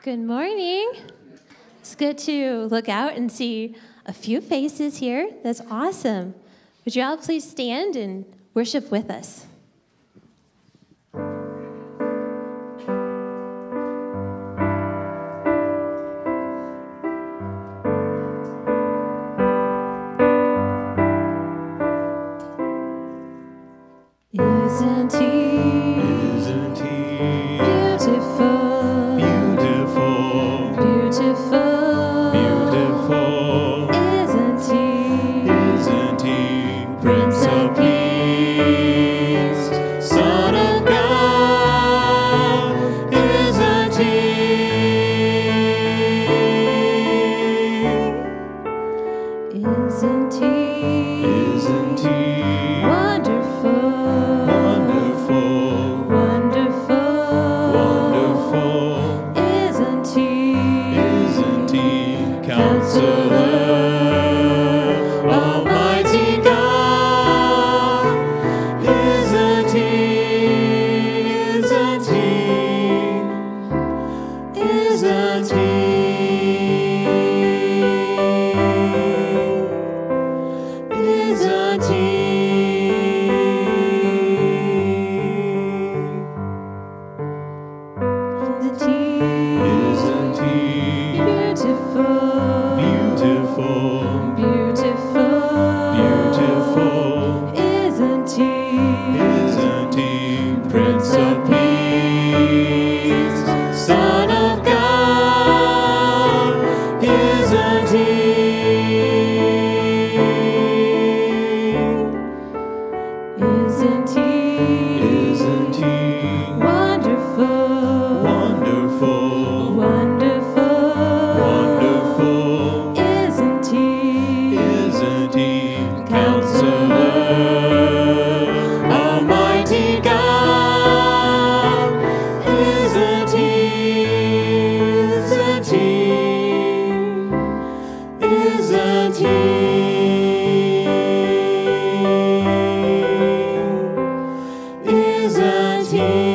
Good morning. It's good to look out and see a few faces here. That's awesome. Would you all please stand and worship with us? Isn't he beautiful? Beautiful, beautiful, beautiful. Isn't he Prince of Peace, Son of God? Isn't he wonderful? Wonderful, wonderful. Isn't he Counselor, Almighty God? Isn't he? Isn't he beautiful? Beautiful, beautiful. Isn't he Prince of Peace, Son of God? Isn't he? Wonderful, wonderful, wonderful. Isn't he Counselor, Almighty God? Isn't he?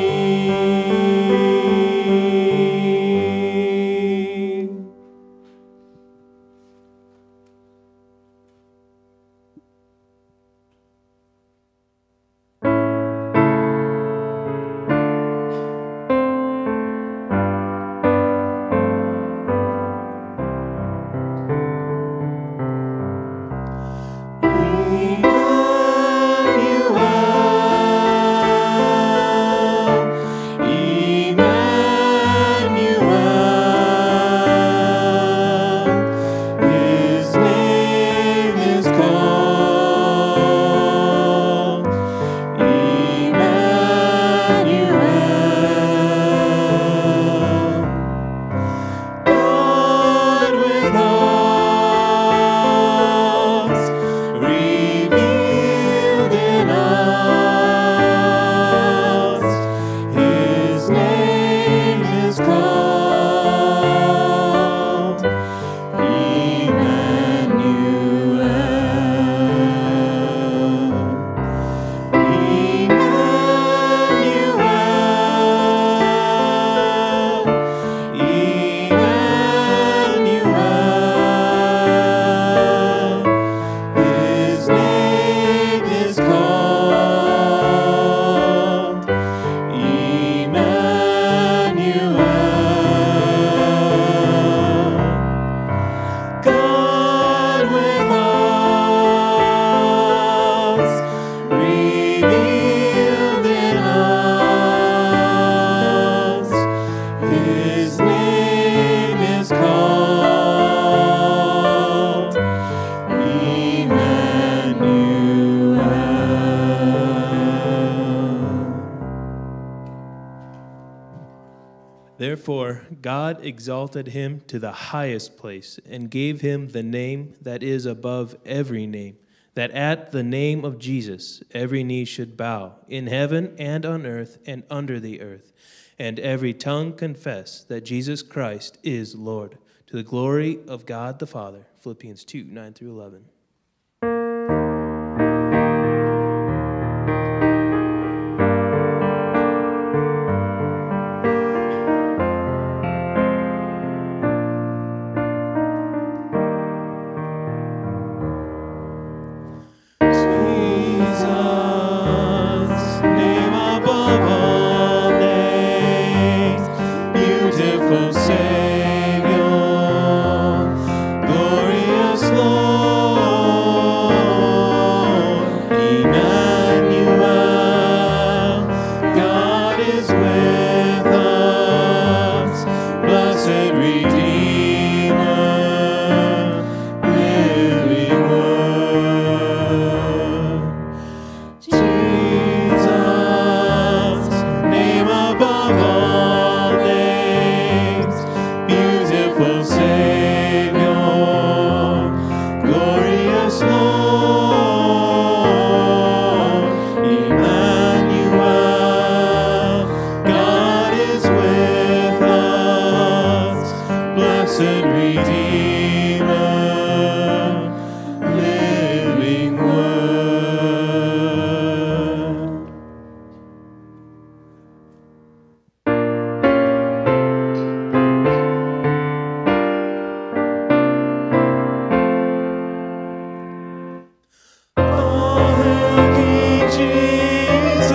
Therefore, God exalted him to the highest place and gave him the name that is above every name, that at the name of Jesus every knee should bow, in heaven and on earth and under the earth, and every tongue confess that Jesus Christ is Lord, to the glory of God the Father. Philippians 2, 9 through 11. living word. All hail King Jesus,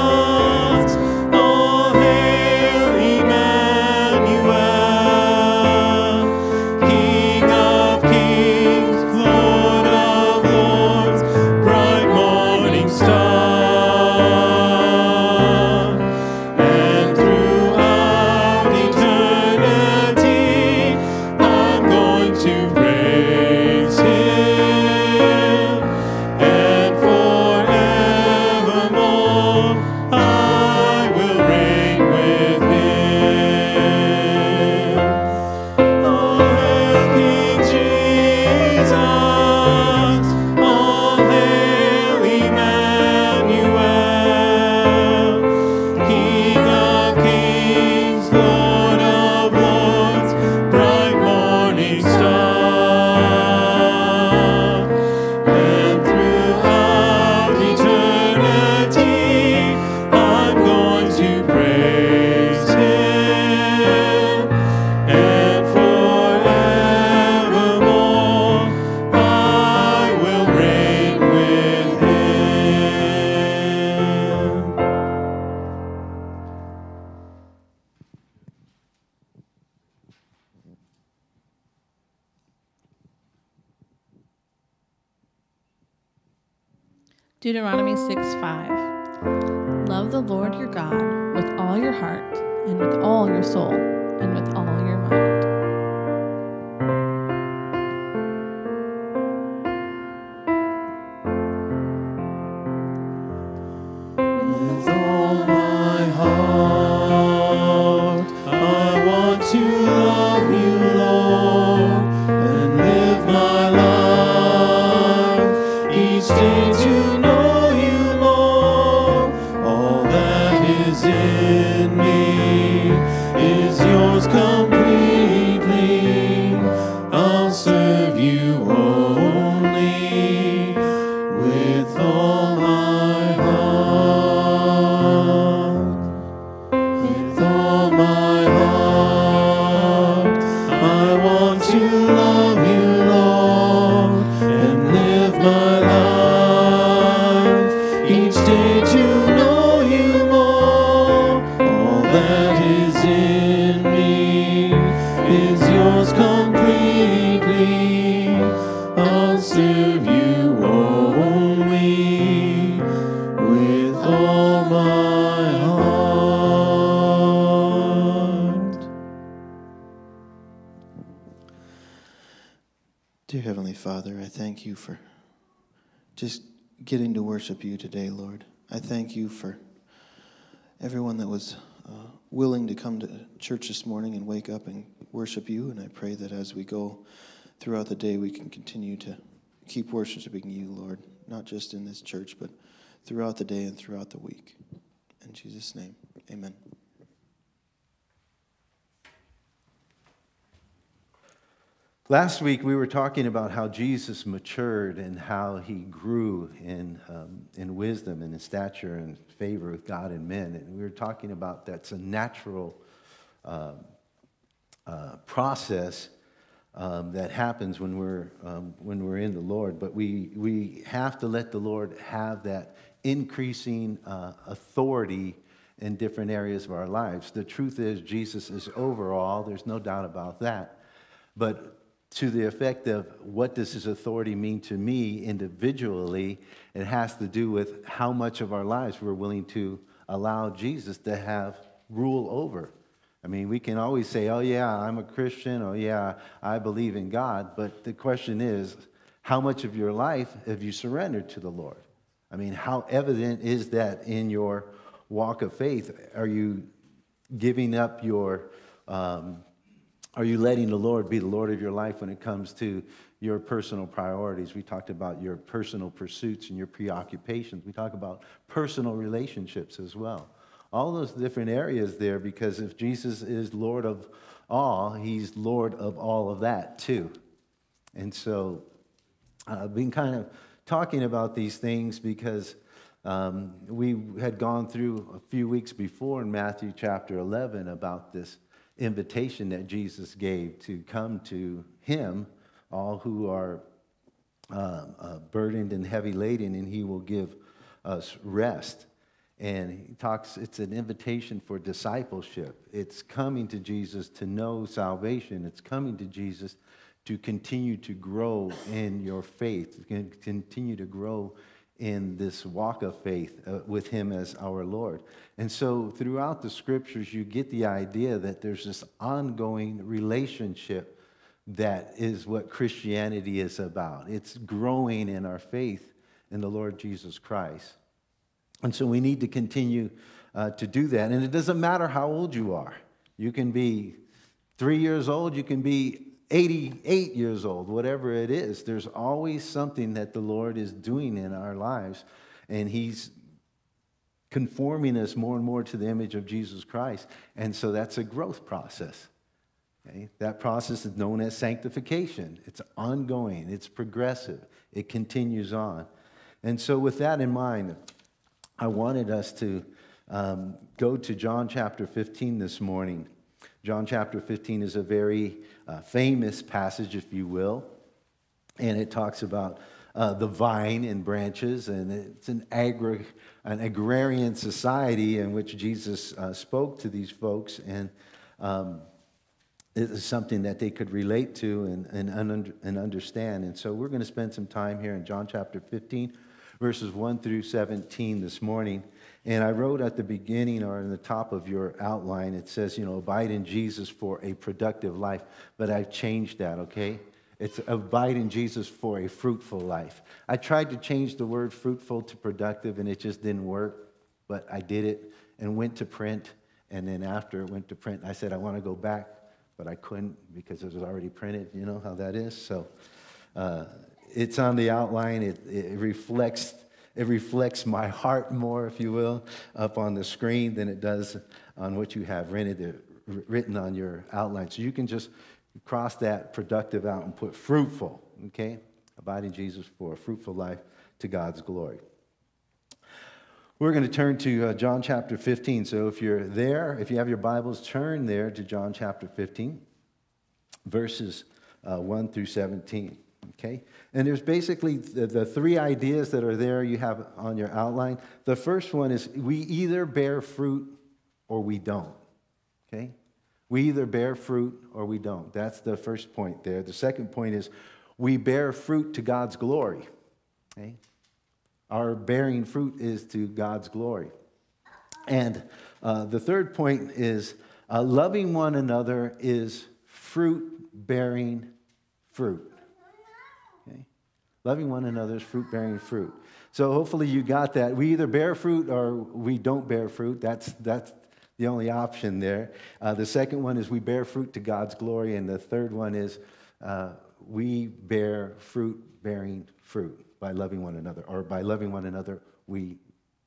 all hail Emmanuel, King of kings, Lord of lords, bright morning star. And throughout eternity, I'm going to praise Him, and forevermore I will reign with Him. All hail King Jesus, all hail Emmanuel, King of kings, Lord of lords, bright morning star. And throughout eternity, I'm going to praise Him, and forevermore I will reign with Him. Deuteronomy 6:5. Love the Lord your God with all your heart and with all your soul and with all your mind. With all my heart, I want to love you, Lord, and live my life each day to know you more. All that is in me is yours completely. I'll serve you only with all my heart. With all my heart, I want to love you, Lord, and live my life each day to know you more. All that is in me is yours completely. I'll serve you only with all my heart. Dear Heavenly Father, I thank you for just getting to worship you today, Lord. I thank you for everyone that was willing to come to church this morning and wake up and worship you. And I pray that as we go throughout the day, we can continue to keep worshiping you, Lord, not just in this church, but throughout the day and throughout the week. In Jesus' name, amen. Last week we were talking about how Jesus matured and how he grew in wisdom and in stature and favor with God and men. And we were talking about that's a natural process that happens when we're in the Lord. But we have to let the Lord have that increasing authority in different areas of our lives. The truth is Jesus is over all. There's no doubt about that. But to the effect of what does his authority mean to me individually, it has to do with how much of our lives we're willing to allow Jesus to have rule over. I mean, we can always say, oh yeah, I'm a Christian, oh yeah, I believe in God, but the question is, how much of your life have you surrendered to the Lord? I mean, how evident is that in your walk of faith? Are you giving up your... Are you letting the Lord be the Lord of your life when it comes to your personal priorities? We talked about your personal pursuits and your preoccupations. We talk about personal relationships as well. All those different areas there, because if Jesus is Lord of all, he's Lord of all of that too. And so I've been kind of talking about these things because we had gone through a few weeks before in Matthew chapter 11 about this invitation that Jesus gave to come to him, all who are burdened and heavy laden, and he will give us rest. And he talks, it's an invitation for discipleship. It's coming to Jesus to know salvation. It's coming to Jesus to continue to grow in your faith, continue to grow in this walk of faith with him as our Lord. And so throughout the scriptures, you get the idea that there's this ongoing relationship that is what Christianity is about. It's growing in our faith in the Lord Jesus Christ. And so we need to continue to do that. And it doesn't matter how old you are. You can be 3 years old, you can be 88 years old, whatever it is. There's always something that the Lord is doing in our lives. And he's conforming us more and more to the image of Jesus Christ. And so that's a growth process. Okay? That process is known as sanctification. It's ongoing. It's progressive. It continues on. And so with that in mind, I wanted us to go to John chapter 15 this morning. John chapter 15 is a very famous passage, if you will. And it talks about the vine and branches. And it's an agrarian society in which Jesus spoke to these folks. And it is something that they could relate to and understand. And so we're going to spend some time here in John chapter 15, verses 1 through 17 this morning. And I wrote at the beginning or in the top of your outline, it says, abide in Jesus for a productive life. But I've changed that, okay? It's abide in Jesus for a fruitful life. I tried to change the word fruitful to productive, and it just didn't work. But I did it and went to print. And then after it went to print, I said, I want to go back. But I couldn't because it was already printed. You know how that is? So it's on the outline. It reflects my heart more, if you will, up on the screen than it does on what you have written on your outline. So you can just cross that productive out and put fruitful, okay? Abide in Jesus for a fruitful life to God's glory. We're going to turn to John chapter 15. So if you're there, if you have your Bibles, turn there to John chapter 15, verses 1 through 17. Okay? And there's basically the three ideas that are there you have on your outline. The first one is we either bear fruit or we don't. Okay? We either bear fruit or we don't. That's the first point there. The second point is we bear fruit to God's glory. Okay? Our bearing fruit is to God's glory. And the third point is loving one another is fruit-bearing fruit. Okay? Loving one another is fruit-bearing fruit. So hopefully you got that. We either bear fruit or we don't bear fruit. That's the only option there. The second one is we bear fruit to God's glory. And the third one is we bear fruit-bearing fruit. By loving one another, or by loving one another, we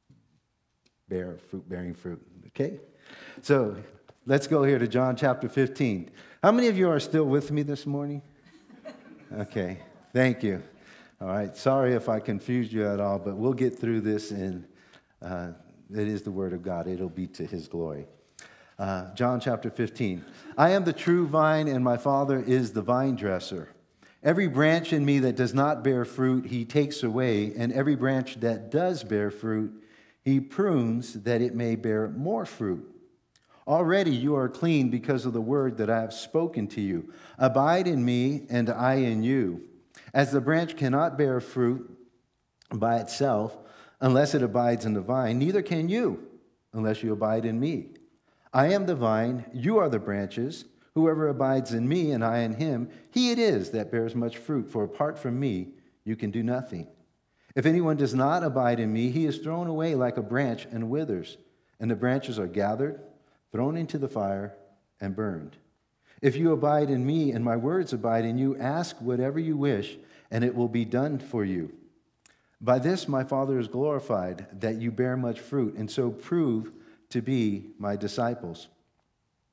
bear fruit-bearing fruit. Okay? So let's go here to John chapter 15. How many of you are still with me this morning? Okay, thank you. All right, sorry if I confused you at all, but we'll get through this, and it is the word of God. It'll be to his glory. John chapter 15. I am the true vine, and my Father is the vine dresser. Every branch in me that does not bear fruit, he takes away, and every branch that does bear fruit, he prunes that it may bear more fruit. Already you are clean because of the word that I have spoken to you. Abide in me, and I in you. As the branch cannot bear fruit by itself unless it abides in the vine, neither can you unless you abide in me. I am the vine, you are the branches. Whoever abides in me and I in him, he it is that bears much fruit, for apart from me you can do nothing. If anyone does not abide in me, he is thrown away like a branch and withers, and the branches are gathered, thrown into the fire, and burned. If you abide in me and my words abide in you, ask whatever you wish, and it will be done for you. By this my Father is glorified, that you bear much fruit, and so prove to be my disciples.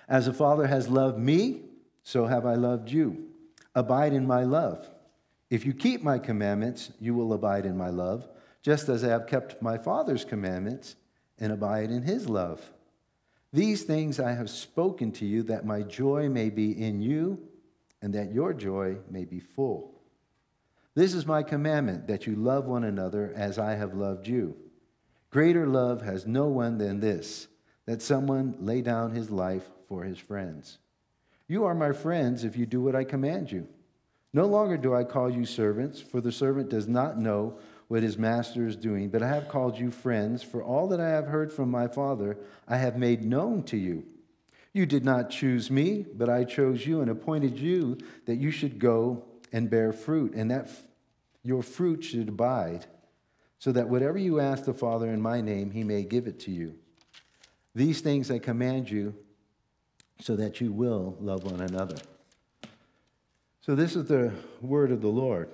As the Father has loved me, so have I loved you. Abide in my love. If you keep my commandments, you will abide in my love, just as I have kept my Father's commandments and abide in his love. These things I have spoken to you, that my joy may be in you, and that your joy may be full. This is my commandment, that you love one another as I have loved you. Greater love has no one than this, that someone lay down his life for his friends. You are my friends if you do what I command you. No longer do I call you servants, for the servant does not know what his master is doing, but I have called you friends, for all that I have heard from my Father I have made known to you. You did not choose me, but I chose you and appointed you that you should go and bear fruit, and that your fruit should abide, so that whatever you ask the Father in my name, he may give it to you. These things I command you, so that you will love one another. So this is the word of the Lord.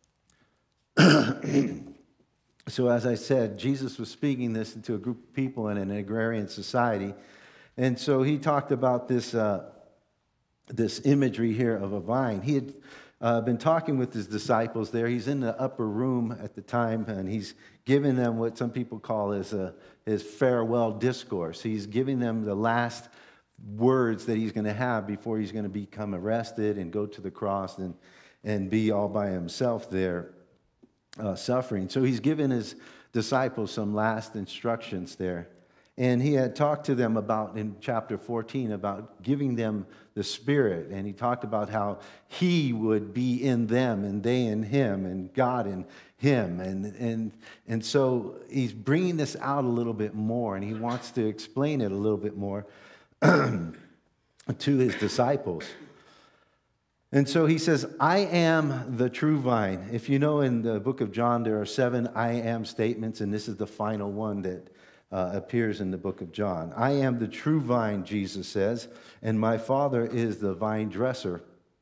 So as I said, Jesus was speaking this to a group of people in an agrarian society. And so he talked about this imagery here of a vine. He had been talking with his disciples there. He's in the upper room at the time, and he's giving them what some people call his farewell discourse. He's giving them the last words that he's going to have before he's going to become arrested and go to the cross and be all by himself there suffering. So he's given his disciples some last instructions there. And he had talked to them about, in chapter 14, about giving them the Spirit. And he talked about how he would be in them and they in him and God in him. And so he's bringing this out a little bit more, and he wants to explain it a little bit more to his disciples. And so he says, I am the true vine. If you know, in the book of John, there are 7 I am statements, and this is the final one that appears in the book of John. I am the true vine, Jesus says, and my Father is the vine dresser.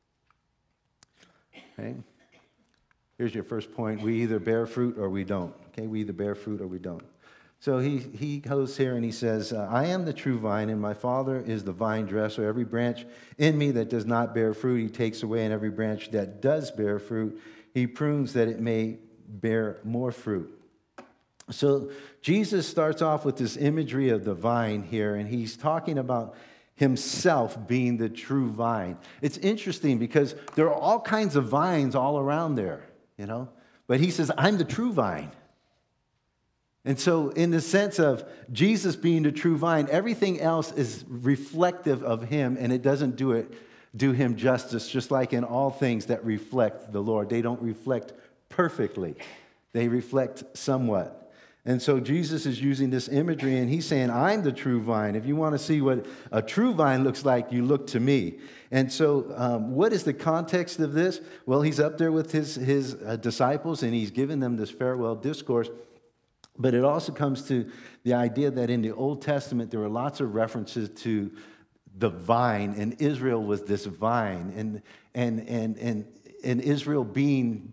Okay? Here's your first point. We either bear fruit or we don't. Okay? We either bear fruit or we don't. So he goes here and he says, I am the true vine, and my Father is the vine dresser. Every branch in me that does not bear fruit, he takes away, and every branch that does bear fruit, he prunes that it may bear more fruit. So Jesus starts off with this imagery of the vine here, and he's talking about himself being the true vine. It's interesting because there are all kinds of vines all around there, you know, but he says, I'm the true vine. And so in the sense of Jesus being the true vine, everything else is reflective of him, and it doesn't do him justice, just like in all things that reflect the Lord. They don't reflect perfectly. They reflect somewhat. And so Jesus is using this imagery, and he's saying, I'm the true vine. If you want to see what a true vine looks like, you look to me. And so what is the context of this? Well, he's up there with his disciples, and he's giving them this farewell discourse. But it also comes to the idea that in the Old Testament, there were lots of references to the vine, and Israel was this vine, and Israel being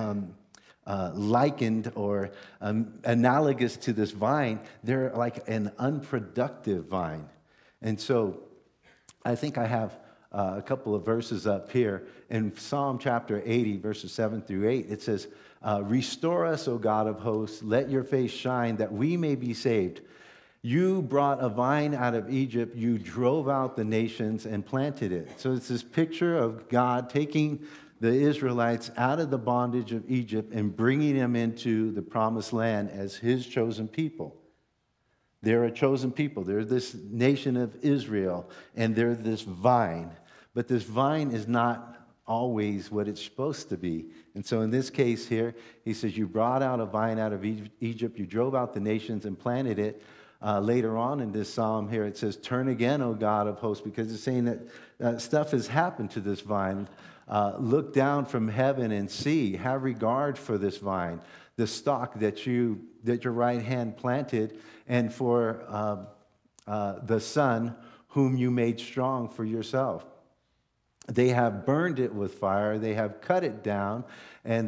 likened or analogous to this vine. They're like an unproductive vine. And so I think I have a couple of verses up here. In Psalm chapter 80, verses 7 through 8, it says, restore us, O God of hosts, let your face shine that we may be saved. You brought a vine out of Egypt, you drove out the nations and planted it. So it's this picture of God taking the Israelites out of the bondage of Egypt and bringing them into the promised land as his chosen people. They're a chosen people. They're this nation of Israel, and they're this vine. But this vine is not always what it's supposed to be. And so in this case here, he says, you brought out a vine out of Egypt, you drove out the nations and planted it. Later on in this psalm here, it says, turn again, O God of hosts, because it's saying that stuff has happened to this vine. Look down from heaven and see. Have regard for this vine, the stalk that your right hand planted, and for the son whom you made strong for yourself. They have burned it with fire. They have cut it down, and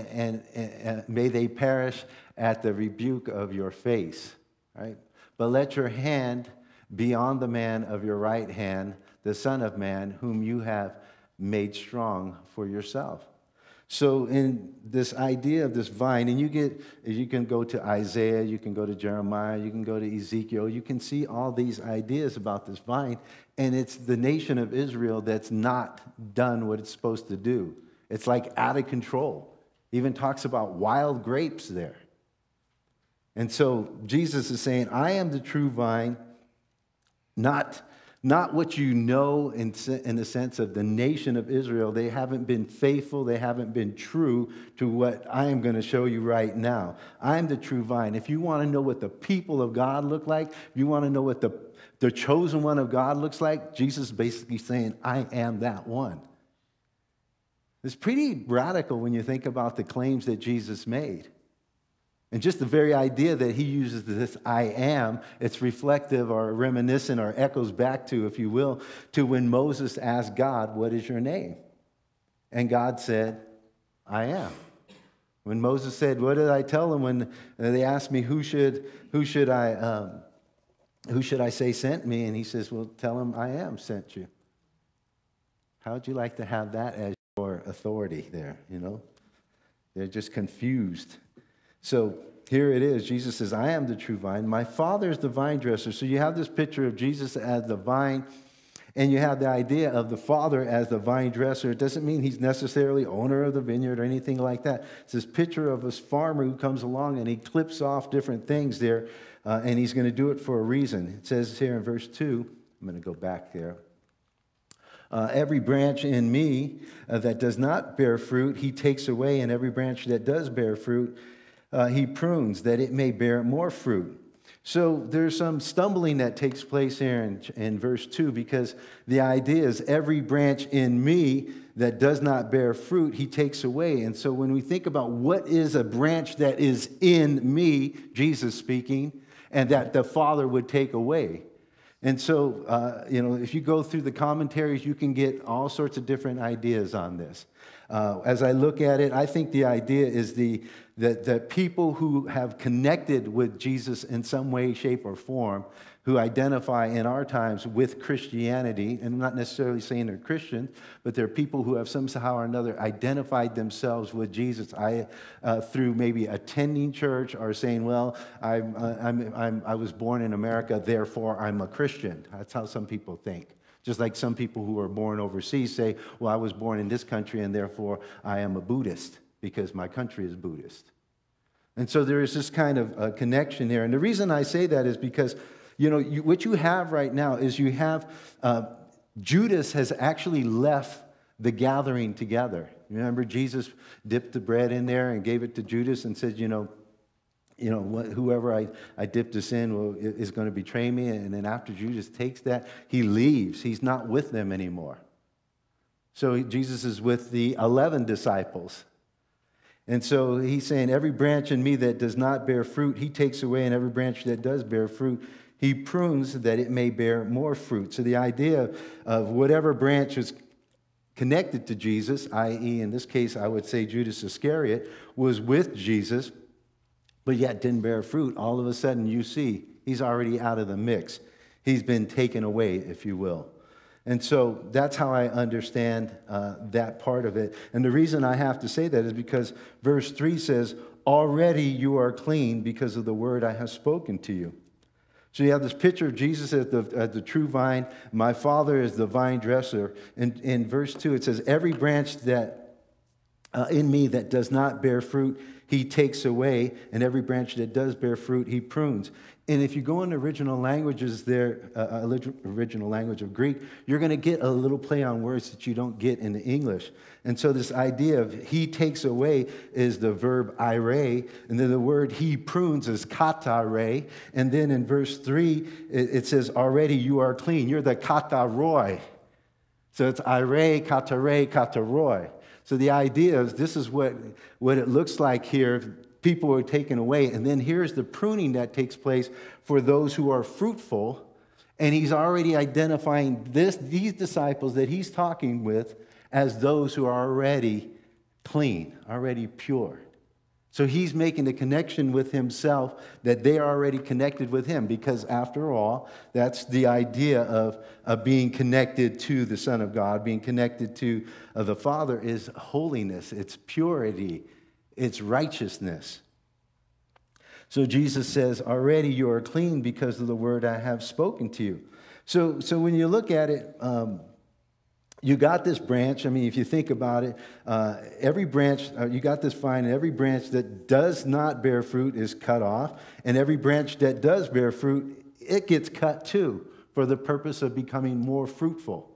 may they perish at the rebuke of your face. Right? But let your hand be on the man of your right hand, the Son of Man, whom you have made strong for yourself. So in this idea of this vine, and you can go to Isaiah, you can go to Jeremiah, you can go to Ezekiel, you can see all these ideas about this vine, and it's the nation of Israel that's not done what it's supposed to do. It's like out of control. Even talks about wild grapes there. And so Jesus is saying, I am the true vine, not what you know in the sense of the nation of Israel. They haven't been faithful. They haven't been true to what I am going to show you right now. I'm the true vine. If you want to know what the people of God look like, if you want to know what the chosen one of God looks like, Jesus is basically saying, I am that one. It's pretty radical when you think about the claims that Jesus made. And just the very idea that he uses this I am, it's reflective or reminiscent or echoes back to, if you will, to when Moses asked God, what is your name? And God said, I am. When Moses said, what did I tell them when they asked me, who should I say sent me? And he says, well, tell them I am sent you. How would you like to have that as your authority there, you know? They're just confused. So here it is. Jesus says, I am the true vine. My Father is the vine dresser. So you have this picture of Jesus as the vine, and you have the idea of the Father as the vine dresser. It doesn't mean he's necessarily owner of the vineyard or anything like that. It's this picture of this farmer who comes along and he clips off different things there, and he's going to do it for a reason. It says here in verse 2, I'm going to go back there. Every branch in me that does not bear fruit, he takes away, and every branch that does bear fruit, he prunes, that it may bear more fruit. So there's some stumbling that takes place here in verse 2, because the idea is every branch in me that does not bear fruit, he takes away. And so when we think about what is a branch that is in me, Jesus speaking, and that the Father would take away. And so, if you go through the commentaries, you can get all sorts of different ideas on this. As I look at it, I think the idea is that people who have connected with Jesus in some way, shape, or form, who identify in our times with Christianity, and I'm not necessarily saying they're Christians, but they're people who have somehow or another identified themselves with Jesus through maybe attending church or saying, well, I was born in America, therefore I'm a Christian. That's how some people think. Just like some people who are born overseas say, well, I was born in this country and therefore I am a Buddhist because my country is Buddhist. And so there is this kind of a connection here. And the reason I say that is because, what you have right now is you have Judas has actually left the gathering together. Remember, Jesus dipped the bread in there and gave it to Judas and said, whoever I dip this in is going to betray me. And then after Judas takes that, he leaves. He's not with them anymore. So Jesus is with the 11 disciples. And so he's saying, every branch in me that does not bear fruit, he takes away, and every branch that does bear fruit, he prunes that it may bear more fruit. So the idea of whatever branch is connected to Jesus, i.e., in this case, I would say Judas Iscariot, was with Jesus, but yet didn't bear fruit, all of a sudden you see he's already out of the mix. He's been taken away, if you will. And so that's how I understand that part of it. And the reason I have to say that is because verse 3 says, already you are clean because of the word I have spoken to you. So you have this picture of Jesus as the true vine. My Father is the vine dresser. And in verse 2 it says, every branch that in me that does not bear fruit, he takes away, and every branch that does bear fruit, he prunes. And if you go in the original languages there, original language of Greek, you're going to get a little play on words that you don't get in the English. And so this idea of he takes away is the verb ire, and then the word he prunes is katare. And then in verse 3, it says, already you are clean. You're the kataroi. So it's ire, katare, kataroi. So the idea is this is what it looks like here. People are taken away. And then here's the pruning that takes place for those who are fruitful. And he's already identifying these disciples that he's talking with as those who are already clean, already pure. So he's making a connection with himself that they are already connected with him, because after all, that's the idea of being connected to the Son of God, being connected to the Father is holiness, it's purity, it's righteousness. So Jesus says, already you are clean because of the word I have spoken to you. So when you look at it, you got this branch. I mean, if you think about it, every branch, you got this vine, and every branch that does not bear fruit is cut off. And every branch that does bear fruit, it gets cut too, for the purpose of becoming more fruitful.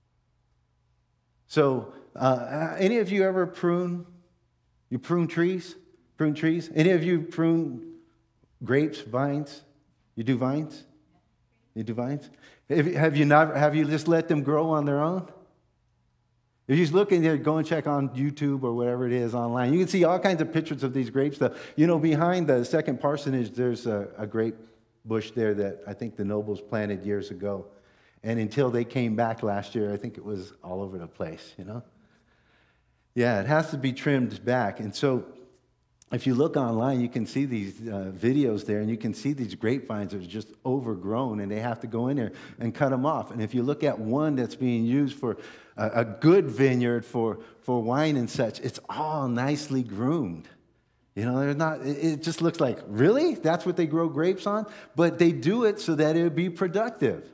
So, any of you ever prune? You prune trees? Prune trees? Any of you prune grapes, vines? You do vines? You do vines? Have you just let them grow on their own? If you just look in there, go and check on YouTube or whatever it is online. You can see all kinds of pictures of these grapes. Behind the second parsonage, there's a grape bush there that I think the nobles planted years ago. And until they came back last year, I think it was all over the place, Yeah, it has to be trimmed back. And so if you look online, you can see these videos there, and you can see these grapevines that are just overgrown, and they have to go in there and cut them off. And if you look at one that's being used for a good vineyard for wine and such, it's all nicely groomed. They're not. It just looks like, really? That's what they grow grapes on? But they do it so that it would be productive.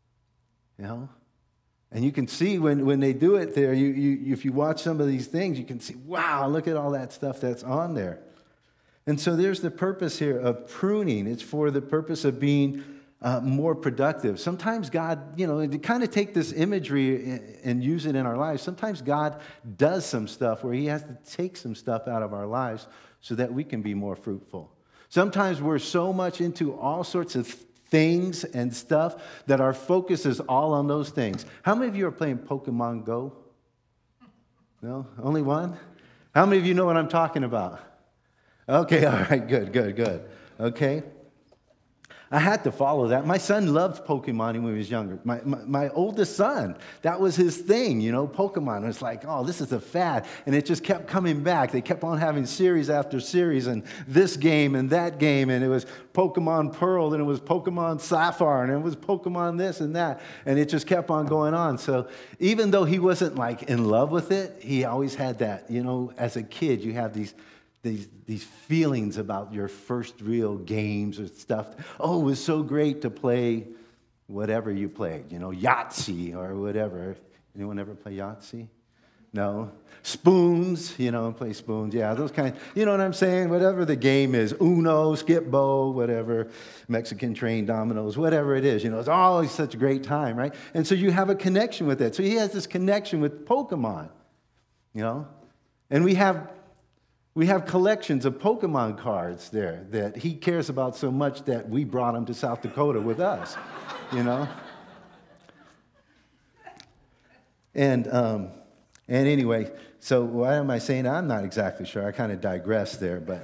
And you can see when they do it there, if you watch some of these things, you can see, wow, look at all that stuff that's on there. And so there's the purpose here of pruning. It's for the purpose of being more productive. Sometimes God, to kind of take this imagery and use it in our lives, sometimes God does some stuff where he has to take some stuff out of our lives so that we can be more fruitful. Sometimes we're so much into all sorts of things and stuff that our focus is all on those things. How many of you are playing Pokemon Go? No? Only one? How many of you know what I'm talking about? Okay, all right, good. Okay. I had to follow that. My son loved Pokemon when he was younger. My oldest son, that was his thing, Pokemon. It was like, oh, this is a fad. And it just kept coming back. They kept on having series after series, and this game and that game. And it was Pokemon Pearl, and it was Pokemon Sapphire, and it was Pokemon this and that. And it just kept on going on. So even though he wasn't like in love with it, he always had that, as a kid, you have these feelings about your first real games or stuff. Oh, it was so great to play whatever you played, Yahtzee or whatever. Anyone ever play Yahtzee? No? Spoons, play spoons. Yeah, those kinds. You know what I'm saying? Whatever the game is. Uno, skip bow, whatever. Mexican train dominoes, whatever it is. It's always such a great time, right? And so you have a connection with that. So he has this connection with Pokemon, And we have collections of Pokemon cards there that he cares about so much that we brought him to South Dakota with us, And anyway, so why am I saying that? I'm not exactly sure. I kind of digress there, but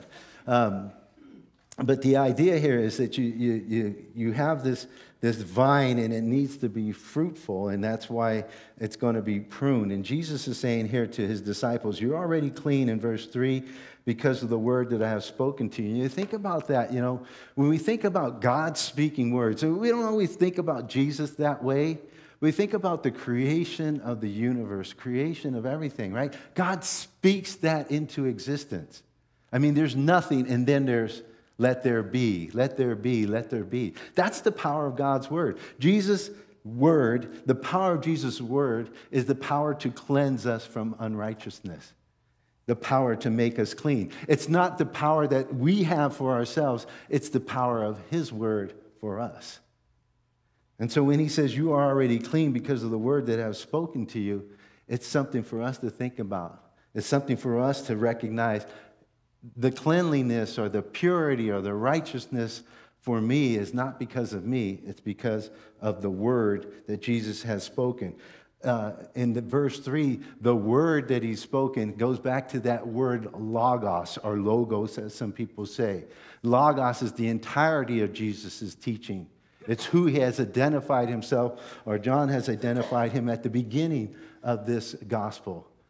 the idea here is that you have this vine, and it needs to be fruitful, and that's why it's going to be pruned. And Jesus is saying here to his disciples, you're already clean in verse 3 because of the word that I have spoken to you. And you think about that, when we think about God speaking words, so we don't always think about Jesus that way. We think about the creation of the universe, creation of everything, right? God speaks that into existence. I mean, there's nothing, and then there's let there be, let there be, let there be. That's the power of God's word. Jesus' word, the power of Jesus' word is the power to cleanse us from unrighteousness, the power to make us clean. It's not the power that we have for ourselves. It's the power of his word for us. And so when he says you are already clean because of the word that I have spoken to you, it's something for us to think about. It's something for us to recognize. The cleanliness or the purity or the righteousness for me is not because of me. It's because of the word that Jesus has spoken. In verse 3, the word that he's spoken goes back to that word logos, or logos, as some people say. Logos is the entirety of Jesus' teaching. It's who he has identified himself, or John has identified him at the beginning of this gospel.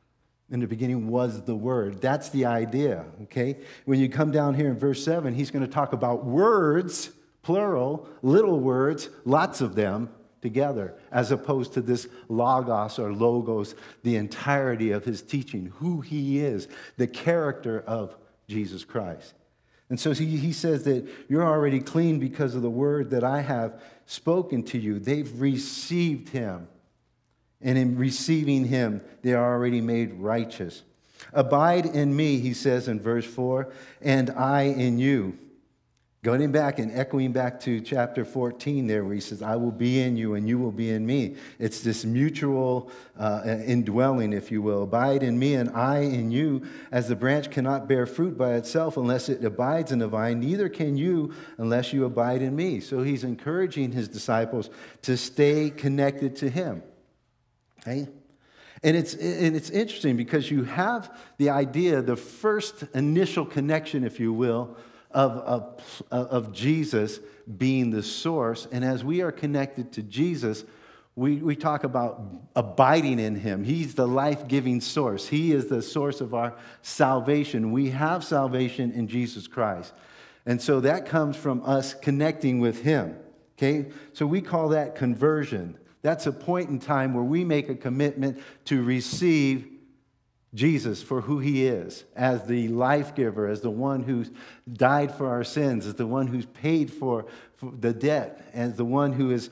In the beginning was the Word. That's the idea, okay? When you come down here in verse 7, he's going to talk about words, plural, little words, lots of them together, as opposed to this logos or logos, the entirety of his teaching, who he is, the character of Jesus Christ. And so he says that you're already clean because of the word that I have spoken to you. They've received him. And in receiving him, they are already made righteous. Abide in me, he says in verse 4, and I in you. Going back and echoing back to chapter 14 there, where he says, I will be in you and you will be in me. It's this mutual indwelling, if you will. Abide in me and I in you, as the branch cannot bear fruit by itself unless it abides in the vine, neither can you unless you abide in me. So he's encouraging his disciples to stay connected to him. Okay? And it's interesting because you have the idea, the first initial connection, if you will, of Jesus being the source. And as we are connected to Jesus, we talk about abiding in him. He's the life-giving source. He is the source of our salvation. We have salvation in Jesus Christ. And so that comes from us connecting with him. Okay? So we call that conversion. That's a point in time where we make a commitment to receive Jesus for who he is, as the life giver, as the one who's died for our sins, as the one who's paid for the debt, as the one who is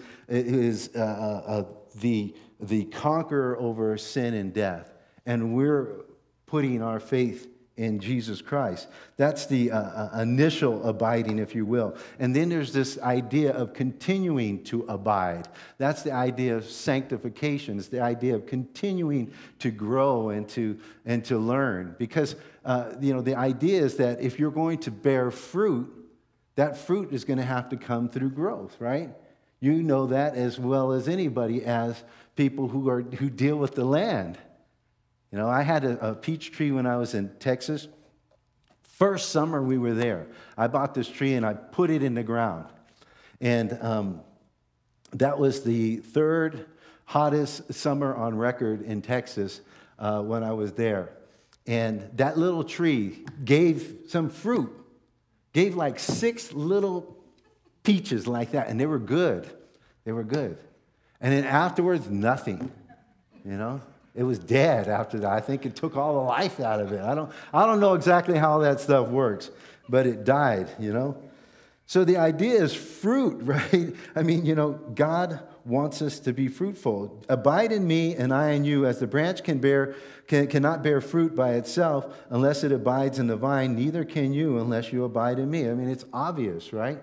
the conqueror over sin and death. And we're putting our faith in Jesus Christ. That's the initial abiding, if you will. And then there's this idea of continuing to abide. That's the idea of sanctification. It's the idea of continuing to grow and to learn. Because the idea is that if you're going to bear fruit, that fruit is going to have to come through growth, right? You know that as well as anybody, as people who deal with the land. You know, I had a peach tree when I was in Texas. First summer we were there, I bought this tree and I put it in the ground. And that was the third hottest summer on record in Texas when I was there. And that little tree gave some fruit, gave like 6 little peaches like that, and they were good. They were good. And then afterwards, nothing, you know. It was dead after that. I think it took all the life out of it. I don't know exactly how that stuff works, but it died, you know. So the idea is fruit, right? I mean, you know, God wants us to be fruitful. Abide in me and I in you, as the branch cannot bear fruit by itself unless it abides in the vine, neither can you unless you abide in me. I mean, it's obvious, right?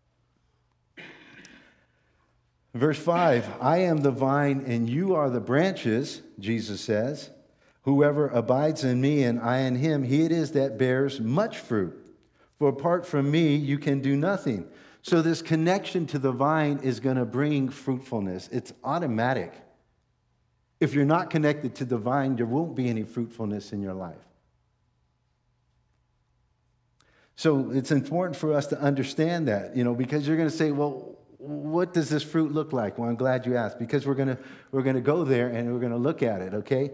Verse 5, I am the vine and you are the branches, Jesus says. Whoever abides in me and I in him, he it is that bears much fruit. For apart from me, you can do nothing. So this connection to the vine is going to bring fruitfulness. It's automatic. If you're not connected to the vine, there won't be any fruitfulness in your life. So it's important for us to understand that, you know, because you're going to say, well, what does this fruit look like? Well, I'm glad you asked, because we're going to go there and we're going to look at it, okay?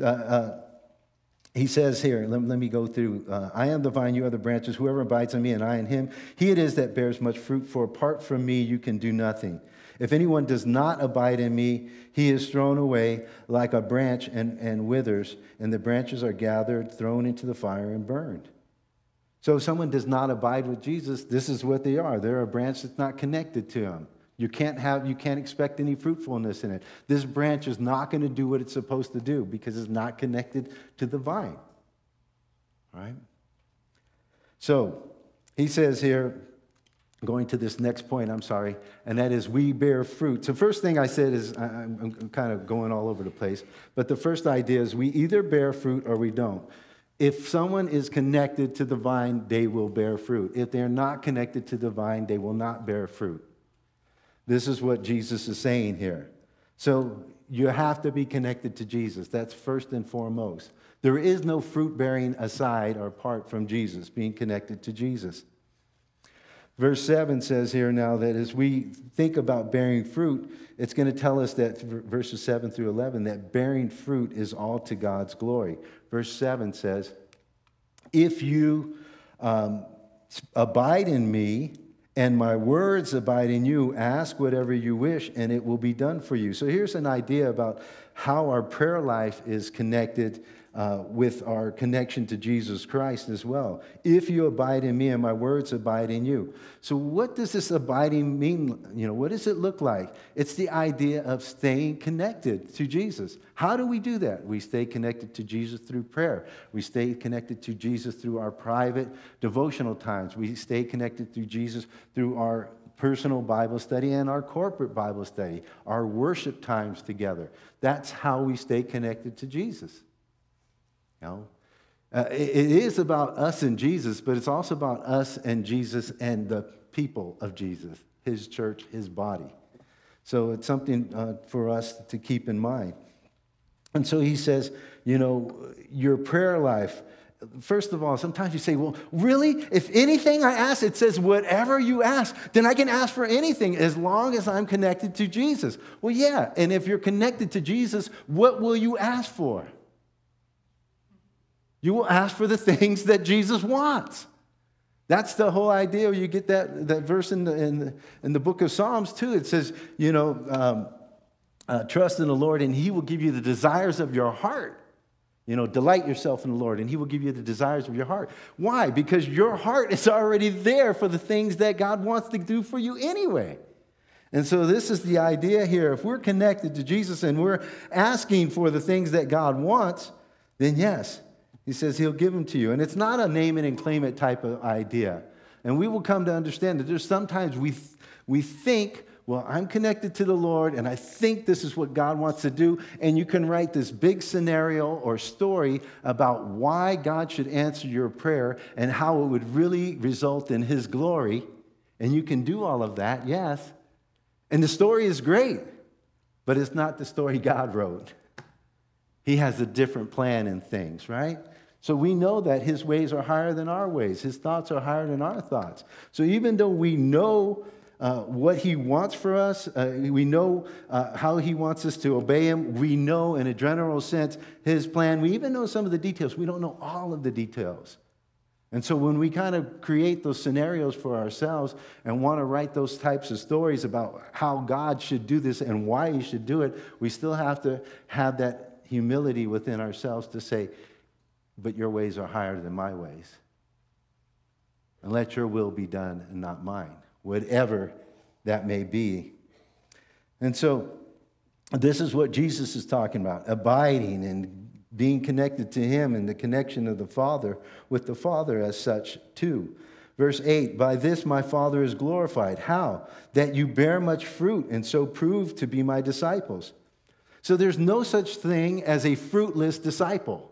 He says here, let me go through. I am the vine, you are the branches. Whoever abides in me and I in him, he it is that bears much fruit, for apart from me you can do nothing. If anyone does not abide in me, he is thrown away like a branch and withers, and the branches are gathered, thrown into the fire, and burned. So if someone does not abide with Jesus, this is what they are. They're a branch that's not connected to him. You can't expect any fruitfulness in it. This branch is not going to do what it's supposed to do because it's not connected to the vine. All right? So he says here, going to this next point, and that is we bear fruit. So first thing I said is, I'm kind of going all over the place, but the first idea is we either bear fruit or we don't. If someone is connected to the vine, they will bear fruit. If they're not connected to the vine, they will not bear fruit. This is what Jesus is saying here. So you have to be connected to Jesus. That's first and foremost. There is no fruit bearing aside or apart from Jesus, being connected to Jesus. Verse 7 says here now that as we think about bearing fruit, it's going to tell us that verses 7 through 11, that bearing fruit is all to God's glory. Verse 7 says, if you abide in me and my words abide in you, ask whatever you wish and it will be done for you. So here's an idea about how our prayer life is connected with our connection to Jesus Christ as well. If you abide in me and my words abide in you. So what does this abiding mean? What does it look like? It's the idea of staying connected to Jesus. How do we do that? We stay connected to Jesus through prayer. We stay connected to Jesus through our private devotional times. We stay connected to Jesus through our personal Bible study and our corporate Bible study, our worship times together. That's how we stay connected to Jesus. It is about us and Jesus, but it's also about us and Jesus and the people of Jesus, his church, his body. So it's something for us to keep in mind. And so he says, your prayer life, first of all, sometimes you say, well, really? If anything I ask, it says whatever you ask, then I can ask for anything as long as I'm connected to Jesus. Well, yeah, and if you're connected to Jesus, what will you ask for? You will ask for the things that Jesus wants. That's the whole idea. You get that verse in the book of Psalms too. It says, trust in the Lord and he will give you the desires of your heart. Delight yourself in the Lord and he will give you the desires of your heart. Why? Because your heart is already there for the things that God wants to do for you anyway. And so this is the idea here. If we're connected to Jesus and we're asking for the things that God wants, then yes, he says he'll give them to you. And it's not a name it and claim it type of idea. And we will come to understand that there's sometimes we think, well, I'm connected to the Lord and I think this is what God wants to do. And you can write this big scenario or story about why God should answer your prayer and how it would really result in his glory. And you can do all of that, yes. And the story is great, but it's not the story God wrote. He has a different plan in things, right? So we know that his ways are higher than our ways. His thoughts are higher than our thoughts. So even though we know what he wants for us, we know how he wants us to obey him, we know in a general sense his plan. We even know some of the details. We don't know all of the details. And so when we kind of create those scenarios for ourselves and want to write those types of stories about how God should do this and why he should do it, we still have to have that humility within ourselves to say, but your ways are higher than my ways. And let your will be done and not mine, whatever that may be. And so this is what Jesus is talking about, abiding and being connected to him and the connection of the Father with the Father as such too. Verse 8, by this my Father is glorified. How? That you bear much fruit and so prove to be my disciples. So there's no such thing as a fruitless disciple.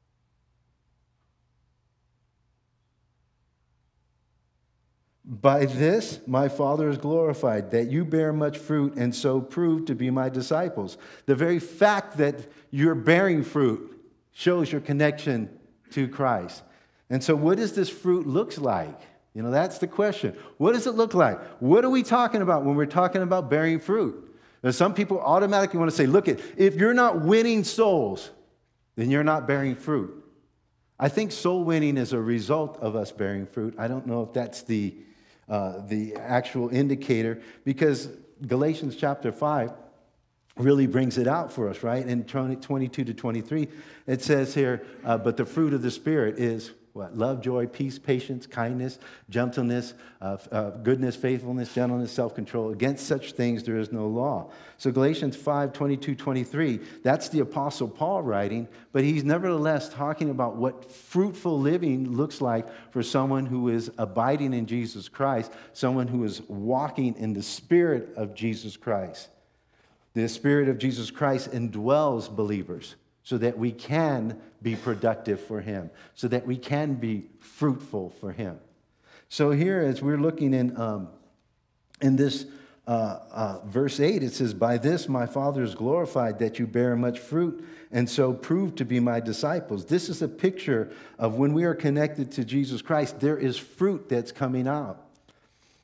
By this my Father is glorified, that you bear much fruit and so prove to be my disciples. The very fact that you're bearing fruit shows your connection to Christ. And so what does this fruit look like? That's the question. What does it look like? What are we talking about when we're talking about bearing fruit? Now, some people automatically want to say, look, if you're not winning souls, then you're not bearing fruit. I think soul winning is a result of us bearing fruit. I don't know if that's the actual indicator, because Galatians chapter 5 really brings it out for us, right? In 22 to 23, it says here, but the fruit of the Spirit is what? Love, joy, peace, patience, kindness, gentleness, goodness, faithfulness, gentleness, self-control. Against such things there is no law. So Galatians 5, 22, 23, that's the Apostle Paul writing, but he's nevertheless talking about what fruitful living looks like for someone who is abiding in Jesus Christ, someone who is walking in the Spirit of Jesus Christ. The Spirit of Jesus Christ indwells believers so that we can be productive for him, so that we can be fruitful for him. So here, as we're looking in this verse 8, it says, by this my Father is glorified, that you bear much fruit, and so prove to be my disciples. This is a picture of when we are connected to Jesus Christ, there is fruit that's coming out.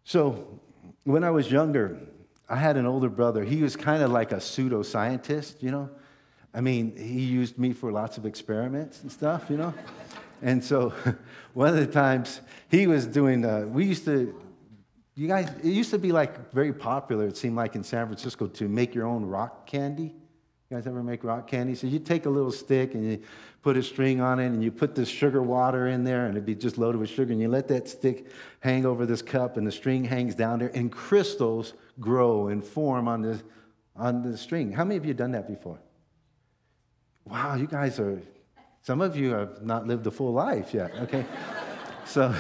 So when I was younger, I had an older brother. He was kind of like a pseudoscientist, you know. I mean, he used me for lots of experiments and stuff, you know. And so one of the times he was doing, it used to be like very popular, it seemed like in San Francisco, to make your own rock candy. You guys ever make rock candy? So you take a little stick and you put a string on it and you put this sugar water in there and it'd be just loaded with sugar and you let that stick hang over this cup and the string hangs down there and crystals grow and form on the string. How many of you have done that before? Wow, you guys are, some of you have not lived a full life yet, okay? So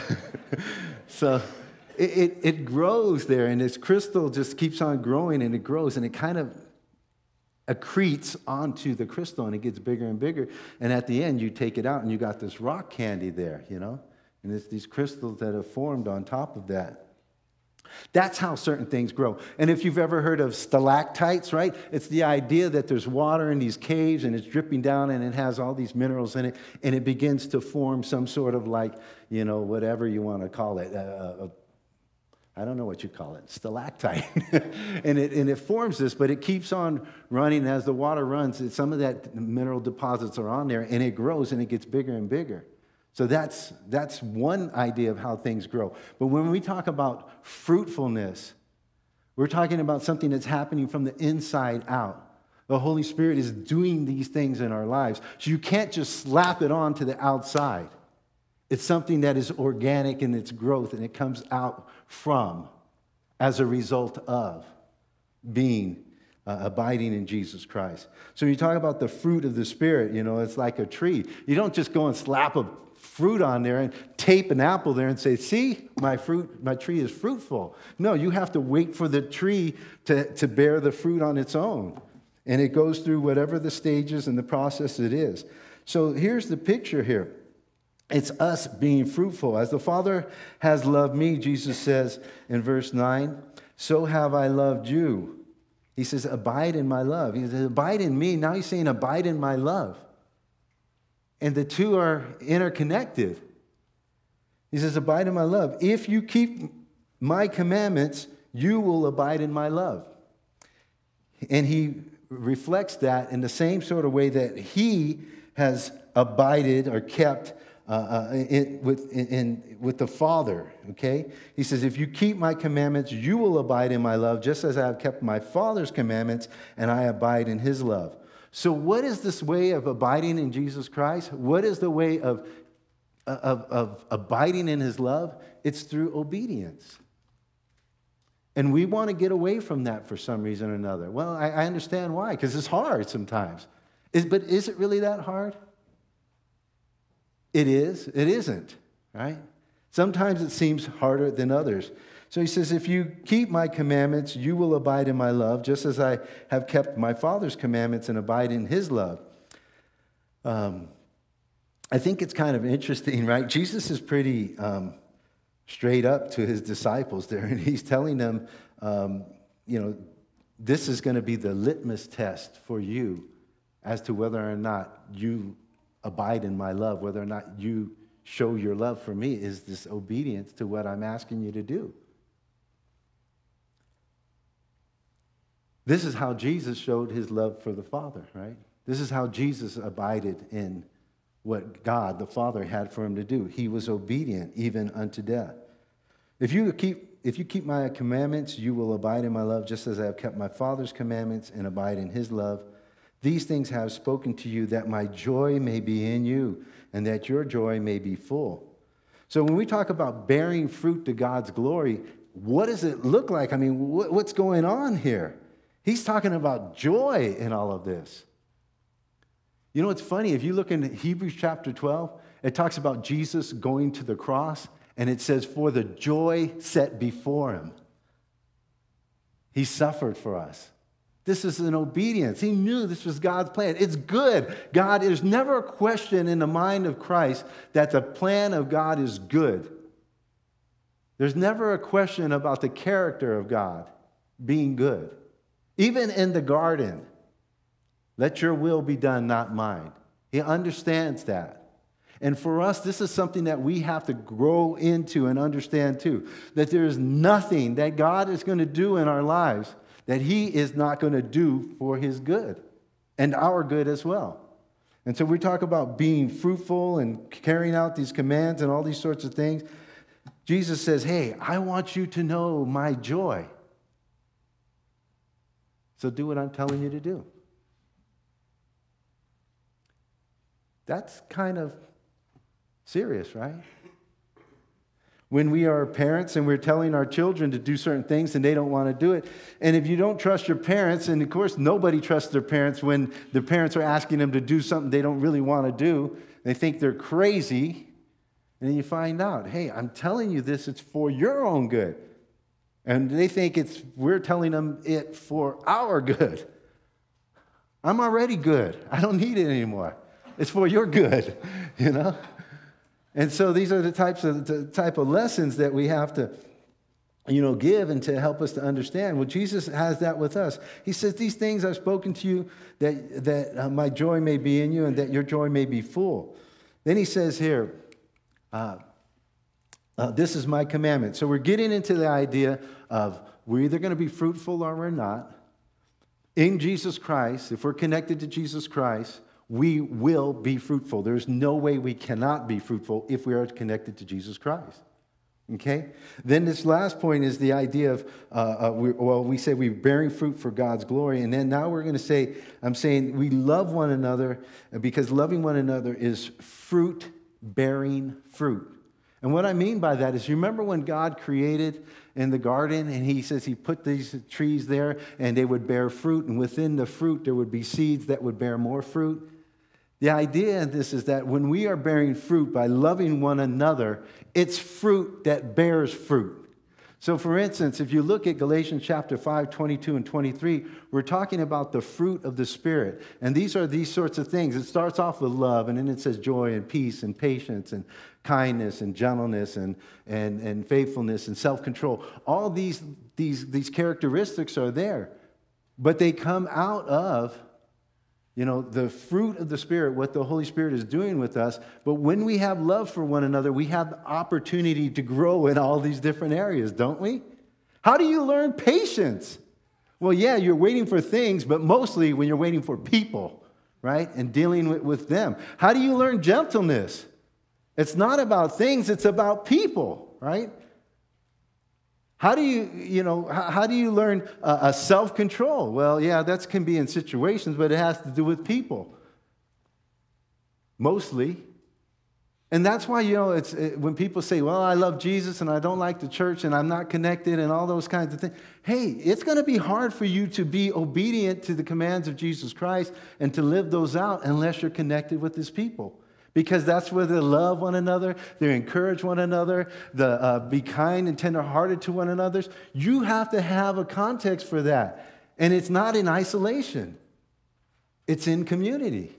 it grows there and this crystal just keeps on growing and it grows and it kind of accretes onto the crystal and it gets bigger and bigger. And at the end, you take it out and you got this rock candy there, you know? And it's these crystals that have formed on top of that. That's how certain things grow. And if you've ever heard of stalactites, right? It's the idea that there's water in these caves and it's dripping down and it has all these minerals in it and it begins to form some sort of like, you know, whatever you want to call it, I don't know what you call it, stalactite. and it forms this, but it keeps on running. As the water runs, some of that mineral deposits are on there, and it grows, and it gets bigger and bigger. So that's one idea of how things grow. But when we talk about fruitfulness, we're talking about something that's happening from the inside out. The Holy Spirit is doing these things in our lives. So you can't just slap it on to the outside. It's something that is organic in its growth, and it comes out from as a result of being abiding in Jesus Christ. So when you talk about the fruit of the Spirit, you know, it's like a tree. You don't just go and slap a fruit on there and tape an apple there and say, see, my tree is fruitful. No, you have to wait for the tree to bear the fruit on its own. And it goes through whatever the stages and the process it is. So here's the picture here. It's us being fruitful. As the Father has loved me, Jesus says in verse 9, so have I loved you. He says, abide in my love. He says, abide in me. Now he's saying, abide in my love. And the two are interconnected. He says, abide in my love. If you keep my commandments, you will abide in my love. And he reflects that in the same sort of way that he has abided or kept with the Father, okay? He says, if you keep my commandments, you will abide in my love, just as I have kept my Father's commandments, and I abide in his love. So what is this way of abiding in Jesus Christ? What is the way of abiding in his love? It's through obedience. And we want to get away from that for some reason or another. Well, I understand why, because it's hard sometimes. But is it really that hard? It is. It isn't, right? Sometimes it seems harder than others. So he says, if you keep my commandments, you will abide in my love, just as I have kept my Father's commandments and abide in his love. I think it's kind of interesting, right? Jesus is pretty straight up to his disciples there, and he's telling them, this is going to be the litmus test for you as to whether or not you abide in my love, whether or not you show your love for me, is this obedience to what I'm asking you to do. This is how Jesus showed his love for the Father, right? This is how Jesus abided in what God, the Father, had for him to do. He was obedient even unto death. If you keep my commandments, you will abide in my love, just as I have kept my Father's commandments and abide in his love. These things have spoken to you, that my joy may be in you, and that your joy may be full. So when we talk about bearing fruit to God's glory, what does it look like? I mean, what's going on here? He's talking about joy in all of this. You know, it's funny. If you look in Hebrews chapter 12, it talks about Jesus going to the cross, and it says, for the joy set before him, he suffered for us. This is an obedience. He knew this was God's plan. It's good. There's never a question in the mind of Christ that the plan of God is good. There's never a question about the character of God being good. Even in the garden, let your will be done, not mine. He understands that. And for us, this is something that we have to grow into and understand too. That there is nothing that God is going to do in our lives that He is not going to do for His good and our good as well. And so we talk about being fruitful and carrying out these commands and all these sorts of things. Jesus says, hey, I want you to know my joy. So do what I'm telling you to do. That's kind of serious, right? When we are parents and we're telling our children to do certain things and they don't want to do it. And if you don't trust your parents, and of course nobody trusts their parents when their parents are asking them to do something they don't really want to do, they think they're crazy, and then you find out, hey, I'm telling you this, it's for your own good. And they think we're telling them it for our good. I'm already good. I don't need it anymore. It's for your good, you know? And so these are the type of lessons that we have to, give and to help us to understand. Well, Jesus has that with us. He says, these things I've spoken to you that my joy may be in you and that your joy may be full. Then he says here, this is my commandment. So we're getting into the idea of we're either going to be fruitful or we're not. In Jesus Christ, if we're connected to Jesus Christ, we will be fruitful. There's no way we cannot be fruitful if we are connected to Jesus Christ. Okay? Then this last point is the idea of, we say we're bearing fruit for God's glory. And then now we're going to say, I'm saying we love one another because loving one another is fruit-bearing fruit. And what I mean by that is, you remember when God created in the garden and He says He put these trees there and they would bear fruit, and within the fruit there would be seeds that would bear more fruit? The idea of this is that when we are bearing fruit by loving one another, it's fruit that bears fruit. So for instance, if you look at Galatians chapter 5, 22 and 23, we're talking about the fruit of the Spirit. And these are these sorts of things. It starts off with love, and then it says joy and peace and patience and kindness and gentleness and faithfulness and self-control. All these characteristics are there. But they come out of the fruit of the Spirit, what the Holy Spirit is doing with us. But when we have love for one another, we have the opportunity to grow in all these different areas, don't we? How do you learn patience? Well, yeah, you're waiting for things, but mostly when you're waiting for people, right? And dealing with them. How do you learn gentleness? It's not about things, it's about people, right? How do you learn self-control? Well, yeah, that can be in situations, but it has to do with people, mostly. And that's why, when people say, well, I love Jesus and I don't like the church and I'm not connected and all those kinds of things. Hey, it's going to be hard for you to be obedient to the commands of Jesus Christ and to live those out unless you're connected with His people. Because that's where they love one another, they encourage one another, be kind and tenderhearted to one another. You have to have a context for that. And it's not in isolation. It's in community.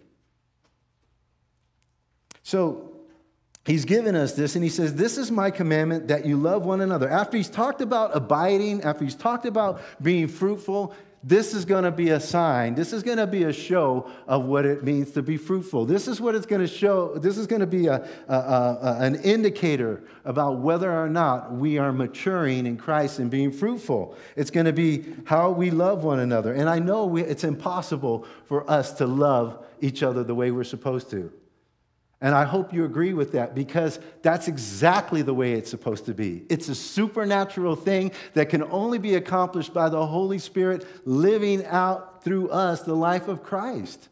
So He's given us this, and He says, this is my commandment, that you love one another. After He's talked about abiding, after He's talked about being fruitful, this is going to be a sign. This is going to be a show of what it means to be fruitful. This is what it's going to show. This is going to be an indicator about whether or not we are maturing in Christ and being fruitful. It's going to be how we love one another. And I know it's impossible for us to love each other the way we're supposed to. And I hope you agree with that, because that's exactly the way it's supposed to be. It's a supernatural thing that can only be accomplished by the Holy Spirit living out through us the life of Christ.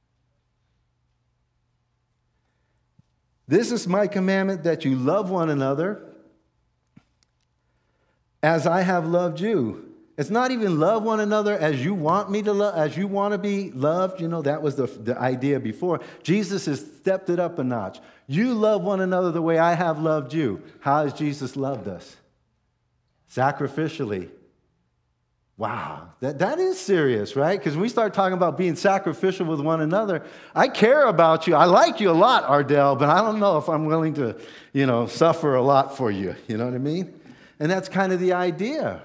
This is my commandment, that you love one another as I have loved you. It's not even love one another as you want me to love, as you want to be loved. That was the idea before. Jesus has stepped it up a notch. You love one another the way I have loved you. How has Jesus loved us? Sacrificially. Wow, that is serious, right? Because we start talking about being sacrificial with one another. I care about you. I like you a lot, Ardell, but I don't know if I'm willing to, suffer a lot for you. You know what I mean? And that's kind of the idea.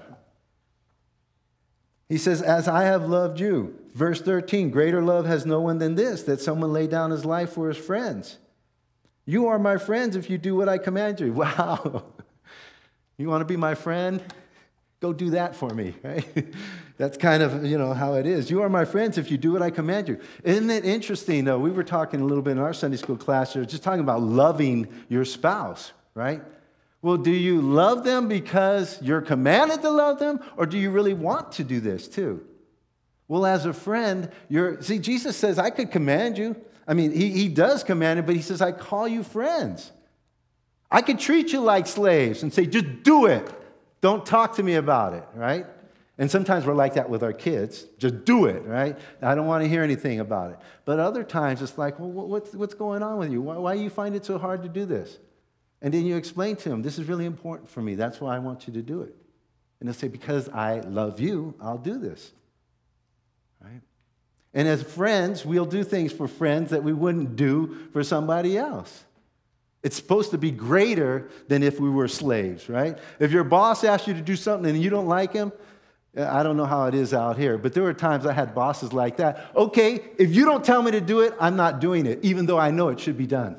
He says, as I have loved you. Verse 13, greater love has no one than this, that someone lay down his life for his friends. You are my friends if you do what I command you. Wow. You want to be my friend? Go do that for me, right? That's kind of, how it is. You are my friends if you do what I command you. Isn't it interesting, though? We were talking a little bit in our Sunday school class here, just talking about loving your spouse, right? Well, do you love them because you're commanded to love them, or do you really want to do this too? Well, as a friend, see, Jesus says, I could command you. I mean, he does command it, but he says, I call you friends. I could treat you like slaves and say, just do it. Don't talk to me about it, right? And sometimes we're like that with our kids. Just do it, right? I don't want to hear anything about it. But other times it's like, well, what's going on with you? Why do you find it so hard to do this? And then you explain to them, this is really important for me. That's why I want you to do it. And they'll say, because I love you, I'll do this. Right? And as friends, we'll do things for friends that we wouldn't do for somebody else. It's supposed to be greater than if we were slaves, right? If your boss asks you to do something and you don't like him, I don't know how it is out here, but there were times I had bosses like that. Okay, if you don't tell me to do it, I'm not doing it, even though I know it should be done.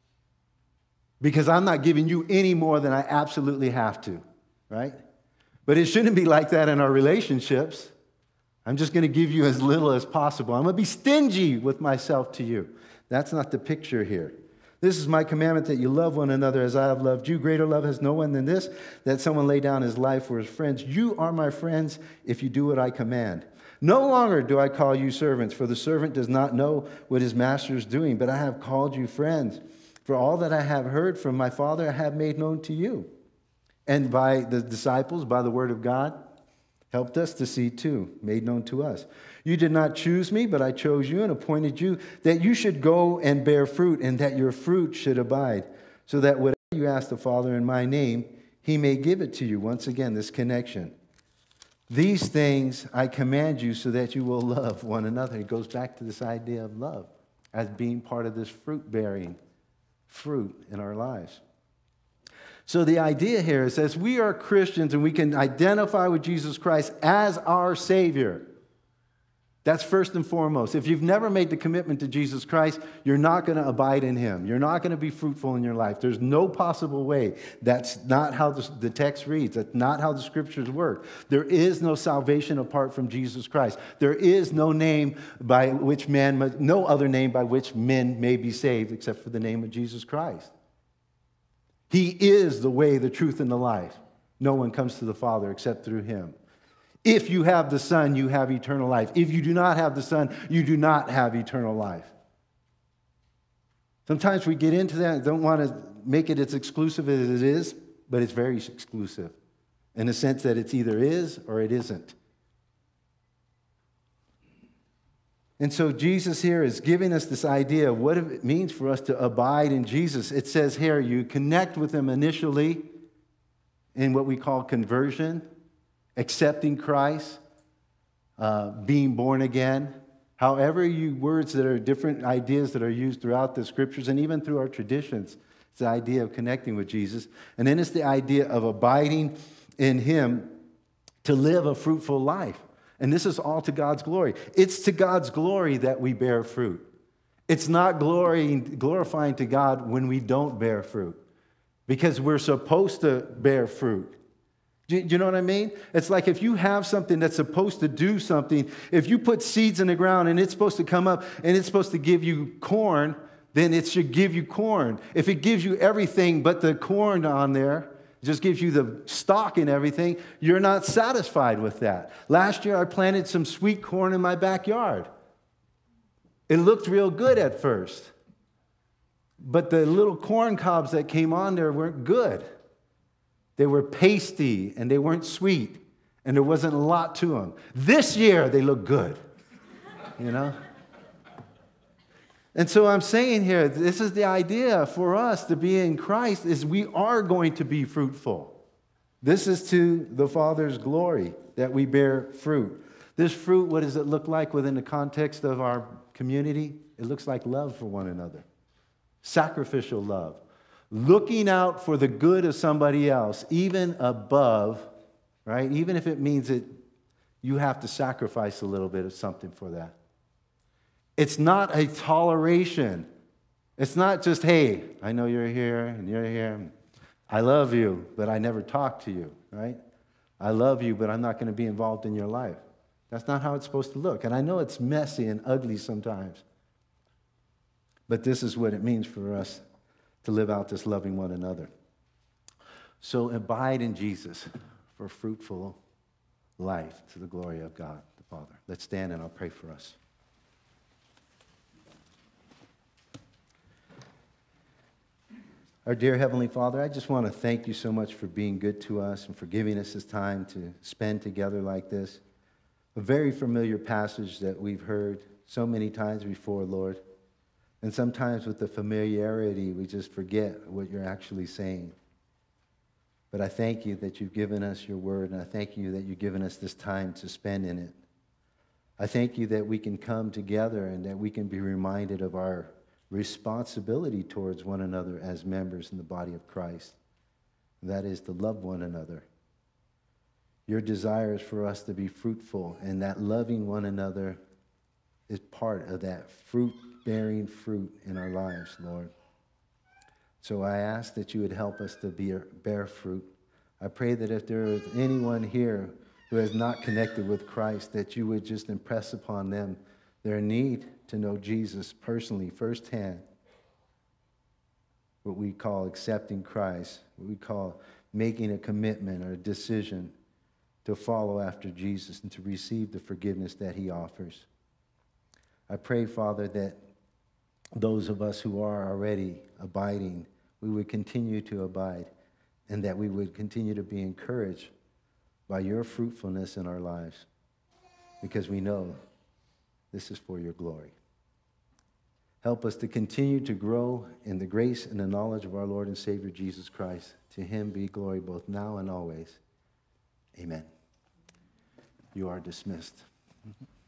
Because I'm not giving you any more than I absolutely have to, right? But it shouldn't be like that in our relationships. I'm just going to give you as little as possible. I'm going to be stingy with myself to you. That's not the picture here. This is my commandment, that you love one another as I have loved you. Greater love has no one than this, that someone lay down his life for his friends. You are my friends if you do what I command. No longer do I call you servants, for the servant does not know what his master is doing, but I have called you friends. For all that I have heard from my Father I have made known to you. And by the disciples, by the word of God, helped us to see too, made known to us. You did not choose me, but I chose you and appointed you that you should go and bear fruit, and that your fruit should abide, so that whatever you ask the Father in my name, he may give it to you. Once again, this connection. These things I command you so that you will love one another. It goes back to this idea of love as being part of this fruit-bearing fruit in our lives. So the idea here is, as we are Christians and we can identify with Jesus Christ as our Savior, that's first and foremost. If you've never made the commitment to Jesus Christ, you're not going to abide in him. You're not going to be fruitful in your life. There's no possible way. That's not how the text reads. That's not how the scriptures work. There is no salvation apart from Jesus Christ. There is no name by which no other name by which men may be saved except for the name of Jesus Christ. He is the way, the truth, and the life. No one comes to the Father except through him. If you have the Son, you have eternal life. If you do not have the Son, you do not have eternal life. Sometimes we get into that and don't want to make it as exclusive as it is, but it's very exclusive in the sense that it's either is or it isn't. And so Jesus here is giving us this idea of what it means for us to abide in Jesus. It says here, you connect with him initially in what we call conversion, accepting Christ, being born again. However, words that are different ideas that are used throughout the scriptures and even through our traditions. It's the idea of connecting with Jesus. And then it's the idea of abiding in him to live a fruitful life. And this is all to God's glory. It's to God's glory that we bear fruit. It's not glorifying to God when we don't bear fruit, because we're supposed to bear fruit. Do you know what I mean? It's like if you have something that's supposed to do something, if you put seeds in the ground and it's supposed to come up and it's supposed to give you corn, then it should give you corn. If it gives you everything but the corn on there, just gives you the stalk and everything, you're not satisfied with that. Last year, I planted some sweet corn in my backyard. It looked real good at first, but the little corn cobs that came on there weren't good. They were pasty, and they weren't sweet, and there wasn't a lot to them. This year, they look good, you know? And so I'm saying here, this is the idea for us to be in Christ, is we are going to be fruitful. This is to the Father's glory that we bear fruit. This fruit, what does it look like within the context of our community? It looks like love for one another. Sacrificial love. Looking out for the good of somebody else, even above, right? Even if it means that you have to sacrifice a little bit of something for that. It's not a toleration. It's not just, hey, I know you're here and you're here. I love you, but I never talk to you, right? I love you, but I'm not going to be involved in your life. That's not how it's supposed to look. And I know it's messy and ugly sometimes. But this is what it means for us to live out this loving one another. So abide in Jesus for a fruitful life to the glory of God the Father. Let's stand and I'll pray for us. Our dear Heavenly Father, I just want to thank you so much for being good to us and for giving us this time to spend together like this. A very familiar passage that we've heard so many times before, Lord. And sometimes with the familiarity, we just forget what you're actually saying. But I thank you that you've given us your word, and I thank you that you've given us this time to spend in it. I thank you that we can come together and that we can be reminded of our responsibility towards one another as members in the body of Christ. That is to love one another. Your desire is for us to be fruitful, and that loving one another is part of that bearing fruit in our lives, Lord. So I ask that you would help us to bear fruit. I pray that if there is anyone here who has not connected with Christ, that you would just impress upon them their need to know Jesus personally, firsthand. What we call accepting Christ, what we call making a commitment or a decision to follow after Jesus and to receive the forgiveness that he offers. I pray, Father, that those of us who are already abiding, we would continue to abide, and that we would continue to be encouraged by your fruitfulness in our lives, because we know this is for your glory. Help us to continue to grow in the grace and the knowledge of our Lord and Savior Jesus Christ. To him be glory both now and always. Amen. You are dismissed.